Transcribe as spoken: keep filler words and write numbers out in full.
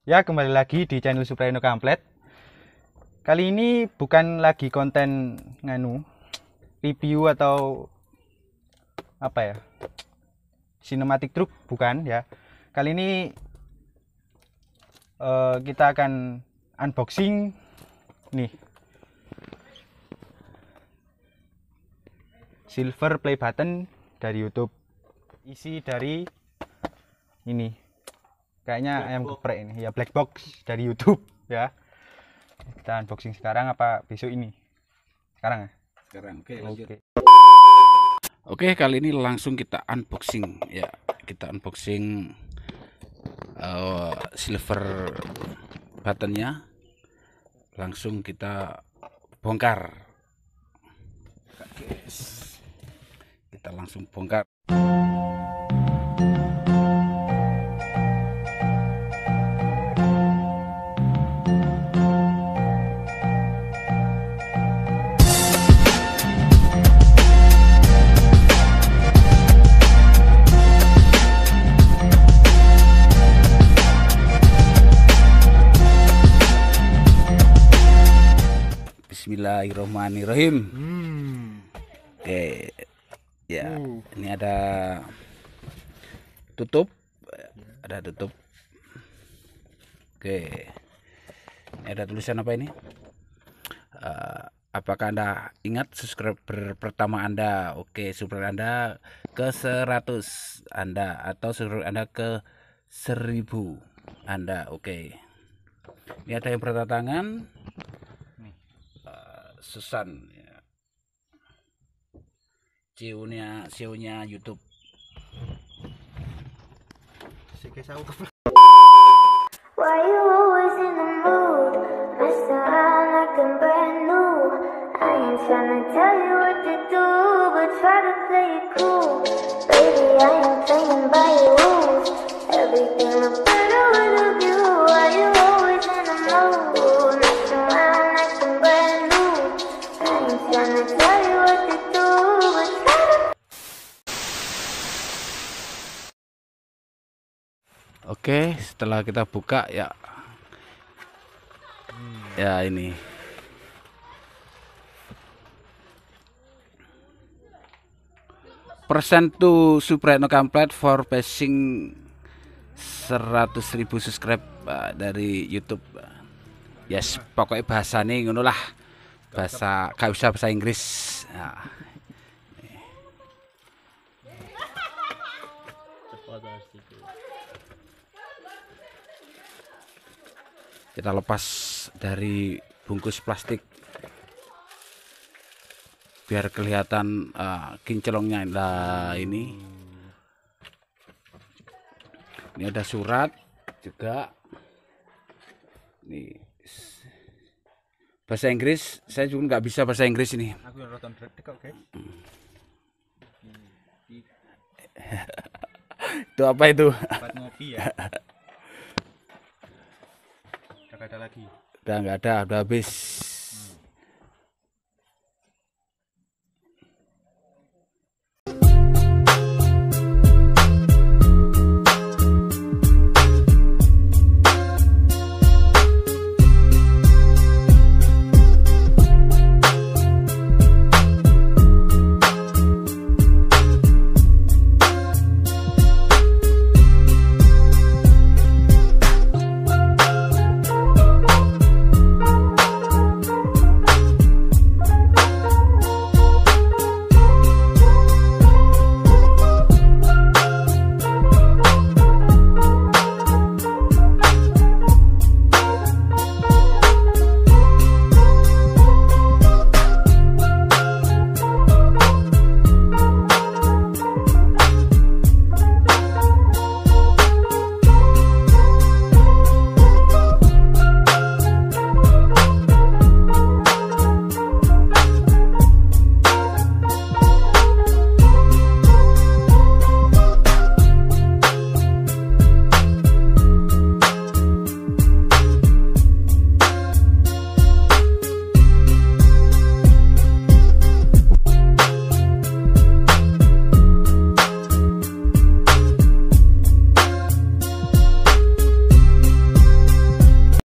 Ya, kembali lagi di channel Suprayno Kamplet. Kali ini bukan lagi konten nganu review atau apa ya, sinematik truk, bukan ya. Kali ini uh, kita akan unboxing nih silver play button dari YouTube. Isi dari ini kayaknya ayam geprek ini ya, black box dari YouTube ya. Kita unboxing sekarang apa besok ini? Sekarang ya? Sekarang. Oke, lanjut. Oke. Oke, kali ini langsung kita unboxing ya. Kita unboxing uh, silver buttonnya. Langsung kita bongkar. Guys. Kita langsung bongkar. Bismillahirrohmanirrohim. Hmm. Oke, ya Uh. ini ada tutup, ada tutup. Oke, ini ada tulisan apa ini? Uh, apakah Anda ingat subscriber pertama Anda? Oke, subscriber Anda ke seratus Anda atau subscriber Anda ke seribu Anda. Oke, ini ada yang bertantangan. Susan ya. C E O-nya C E O-nya YouTube. Why you always in the mood? Mess around acting brand new. I ain't tryna tell you what to do, but try to play it cool. Baby, I ain't playing by your rules. Everything look better with a view. Why you always in the mood? Mess around acting brand new. I ain't tryna tell you what to do, but try to. Oke, setelah kita buka ya, hmm. ya ini persen to Suprayno Kamplet for passing seratus ribu subscribe uh, dari YouTube. Yes, pokoknya bahasa nih ngono lah, bahasa gak usah bahasa Inggris. Nah. Kita lepas dari bungkus plastik biar kelihatan uh, kinclongnya. Nah, ini ini ada surat juga nih bahasa Inggris. Saya juga nggak bisa bahasa Inggris ini. Aku yang nonton Dread kok, guys. Itu apa itu? Tempat ngopi ya. Udah ada lagi. Udah nggak ada, udah habis.